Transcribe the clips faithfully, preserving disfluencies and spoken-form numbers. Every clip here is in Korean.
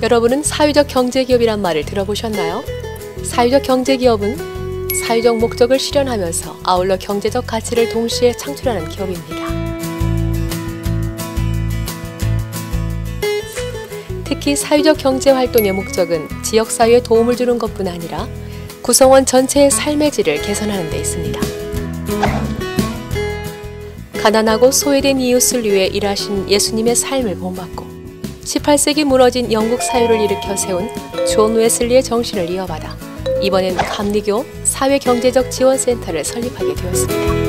여러분은 사회적 경제기업이란 말을 들어보셨나요? 사회적 경제기업은 사회적 목적을 실현하면서 아울러 경제적 가치를 동시에 창출하는 기업입니다. 특히 사회적 경제활동의 목적은 지역사회에 도움을 주는 것뿐 아니라 구성원 전체의 삶의 질을 개선하는 데 있습니다. 가난하고 소외된 이웃을 위해 일하신 예수님의 삶을 본받고 십팔 세기 무너진 영국 사회를 일으켜 세운 존 웨슬리의 정신을 이어받아 이번엔 감리교 사회경제적 지원센터를 설립하게 되었습니다.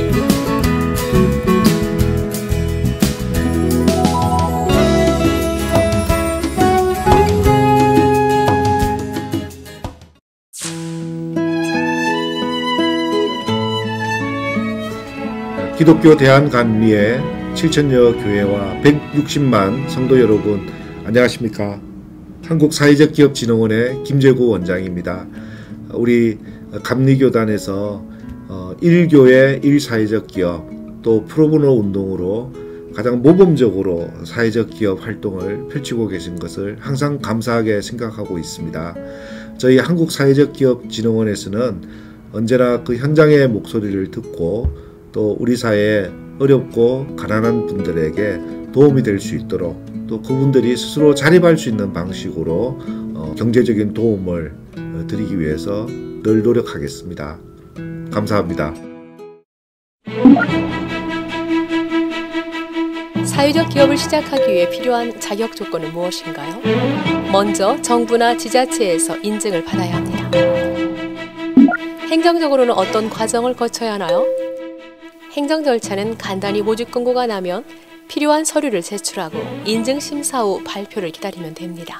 기독교 대한감리의 칠천여 교회와 백육십만 성도 여러분, 안녕하십니까? 한국사회적기업진흥원의 김재구 원장입니다. 우리 감리교단에서 일 교회 일 사회적 기업 또 프로보노 운동으로 가장 모범적으로 사회적 기업 활동을 펼치고 계신 것을 항상 감사하게 생각하고 있습니다. 저희 한국사회적기업진흥원에서는 언제나 그 현장의 목소리를 듣고 또 우리 사회에 어렵고 가난한 분들에게 도움이 될 수 있도록 또 그분들이 스스로 자립할 수 있는 방식으로 어, 경제적인 도움을 어, 드리기 위해서 늘 노력하겠습니다. 감사합니다. 사회적 기업을 시작하기 위해 필요한 자격 조건은 무엇인가요? 먼저 정부나 지자체에서 인증을 받아야 합니다. 행정적으로는 어떤 과정을 거쳐야 하나요? 행정 절차는 간단히 모집 공고가 나면 필요한 서류를 제출하고 인증 심사 후 발표를 기다리면 됩니다.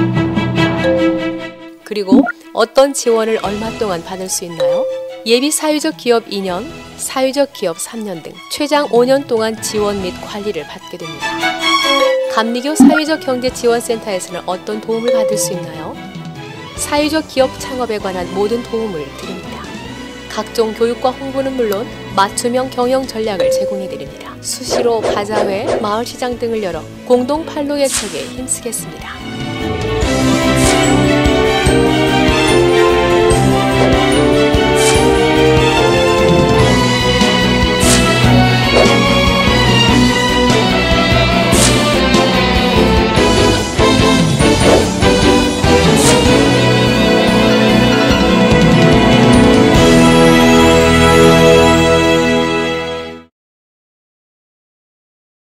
그리고 어떤 지원을 얼마 동안 받을 수 있나요? 예비 사회적 기업 이 년, 사회적 기업 삼 년 등 최장 오 년 동안 지원 및 관리를 받게 됩니다. 감리교 사회적 경제지원센터에서는 어떤 도움을 받을 수 있나요? 사회적 기업 창업에 관한 모든 도움을 드립니다. 각종 교육과 홍보는 물론 맞춤형 경영 전략을 제공해드립니다. 수시로 바자회, 마을시장 등을 열어 공동 판로 개척에 힘쓰겠습니다.